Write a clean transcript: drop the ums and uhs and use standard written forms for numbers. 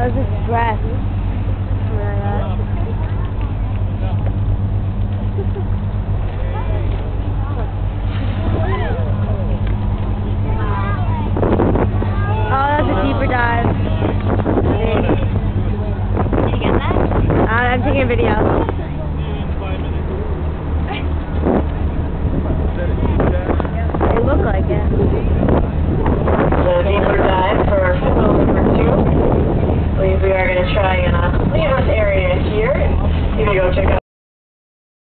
was his breath. Oh, that's a deeper dive. Did you get that? I'm taking a video. They look like it. The deeper dive for football number 2. We are going to try